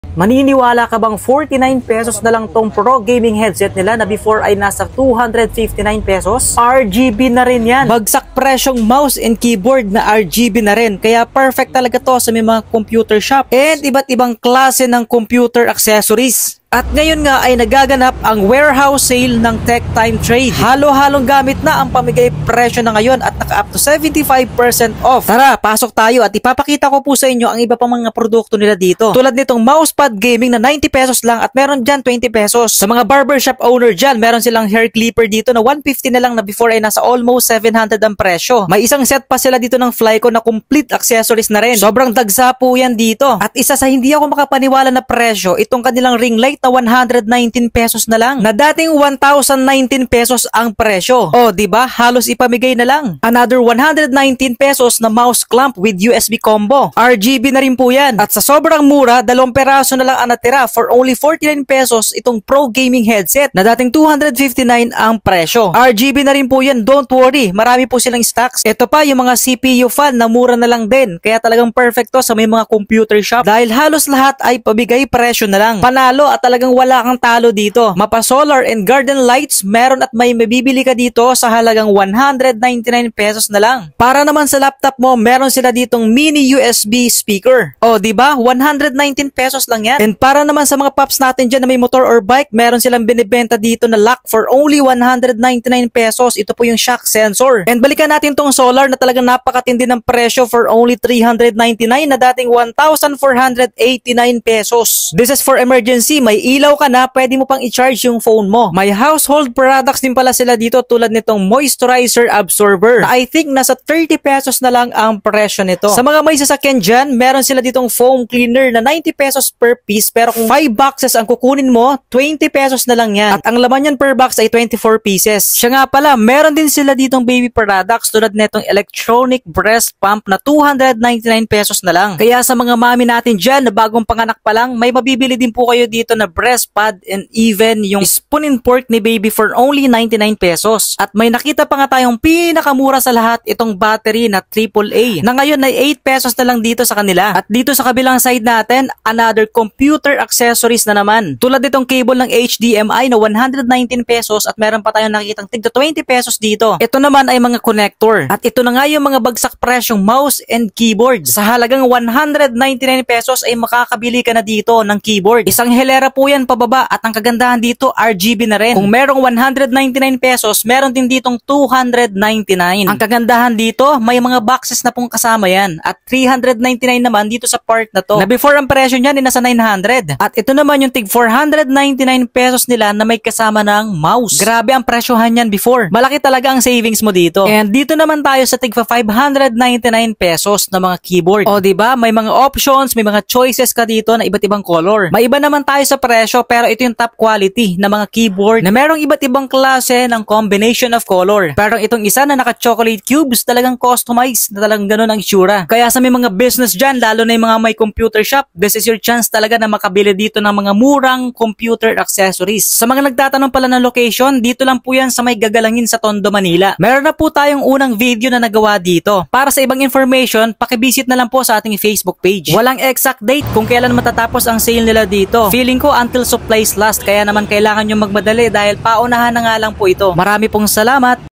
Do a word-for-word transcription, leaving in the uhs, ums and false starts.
Maniniwala ka bang forty-nine pesos na lang tong Pro Gaming headset nila na before ay nasa two hundred fifty-nine pesos? R G B na rin yan. Bagsak presyong mouse and keyboard na R G B na rin. Kaya perfect talaga to sa may mga computer shop and iba't ibang klase ng computer accessories. At ngayon nga ay nagaganap ang warehouse sale ng Tech Time Trade. Halo-halong gamit na ang pamigay presyo na ngayon at naka up to seventy-five percent off. Tara, pasok tayo at ipapakita ko po sa inyo ang iba pang mga produkto nila dito. Tulad nitong mousepad gaming na ninety pesos lang at meron dyan twenty pesos. Sa mga barbershop owner dyan, meron silang hair clipper dito na one fifty na lang na before ay nasa almost seven hundred ang presyo. May isang set pa sila dito ng Flyco na complete accessories na rin. Sobrang dagsa po yan dito. At isa sa hindi ako makapaniwala na presyo, itong kanilang ring light na one hundred nineteen pesos na lang, na dating one thousand nineteen pesos ang presyo. O, di ba? Halos ipamigay na lang. Another one hundred nineteen pesos na mouse clamp with U S B combo. R G B na rin po yan. At sa sobrang mura, dalawang peraso na lang ang natira for only forty-nine pesos itong Pro Gaming headset na dating two hundred fifty-nine ang presyo. R G B na rin po yan. Don't worry. Marami po silang stocks. Ito pa yung mga C P U fan na mura na lang din. Kaya talagang perfect to sa may mga computer shop dahil halos lahat ay pabigay presyo na lang. Panalo at talagang wala kang talo dito. Mapa solar and garden lights meron at may mabibili ka dito sa halagang one hundred ninety-nine pesos na lang. Para naman sa laptop mo, meron sila ditong mini U S B speaker. O, di ba? one hundred nineteen pesos lang yan. And para naman sa mga paps natin dyan na may motor or bike, meron silang binibenta dito na lock for only one hundred ninety-nine pesos. Ito po yung shock sensor. And balikan natin tong solar na talagang napakatindi ng presyo for only three hundred ninety-nine na dating one thousand four hundred eighty-nine pesos. This is for emergency. May ilaw ka na, pwede mo pang i-charge yung phone mo. May household products din pala sila dito tulad nitong moisturizer absorber na I think nasa thirty pesos na lang ang presyo nito. Sa mga may sasakyan dyan, meron sila ditong foam cleaner na ninety pesos per piece pero kung five boxes ang kukunin mo, twenty pesos na lang yan. At ang laman yan per box ay twenty-four pieces. Siya nga pala, meron din sila ditong baby products tulad nitong electronic breast pump na two hundred ninety-nine pesos na lang. Kaya sa mga mami natin dyan na bagong panganak pa lang, may mabibili din po kayo dito na breast pad and even yung spoon and fork ni baby for only ninety-nine pesos. At may nakita pa nga tayong pinakamura sa lahat itong battery na triple A na ngayon ay eight pesos na lang dito sa kanila. At dito sa kabilang side natin, another computer accessories na naman. Tulad itong cable ng H D M I na one hundred nineteen pesos at meron pa tayong nakikitang tigda twenty pesos dito. Ito naman ay mga connector. At ito na nga yung mga bagsak presyong mouse and keyboard. Sa halagang one hundred ninety-nine pesos ay makakabili ka na dito ng keyboard. Isang hilera po yan pababa at ang kagandahan dito R G B na rin. Kung merong one hundred ninety-nine pesos, meron din ditong two hundred ninety-nine. Ang kagandahan dito, may mga boxes na pong kasama yan. At three hundred ninety-nine naman dito sa part na to. Na before ang presyo niyan ay nasa nine hundred. At ito naman yung tig four hundred ninety-nine pesos nila na may kasama ng mouse. Grabe ang presyohan yan before. Malaki talaga ang savings mo dito. And dito naman tayo sa tig five hundred ninety-nine pesos na mga keyboard. O diba, may mga options, may mga choices ka dito na iba't ibang color. May iba naman tayo sa presyo pero ito yung top quality na mga keyboard na merong iba't ibang klase ng combination of color. Pero itong isa na naka-chocolate cubes, talagang customized na talagang ganun ang itsura. Kaya sa may mga business dyan, lalo na yung mga may computer shop, this is your chance talaga na makabili dito ng mga murang computer accessories. Sa mga nagtatanong pala ng location, dito lang po yan sa may Gagalangin sa Tondo, Manila. Meron na po tayong unang video na nagawa dito. Para sa ibang information, pakivisit na lang po sa ating Facebook page. Walang exact date kung kailan matatapos ang sale nila dito. Feeling ko until supplies last, kaya naman kailangan nyo magmadali dahil paunahan na nga lang po ito. Marami pong salamat!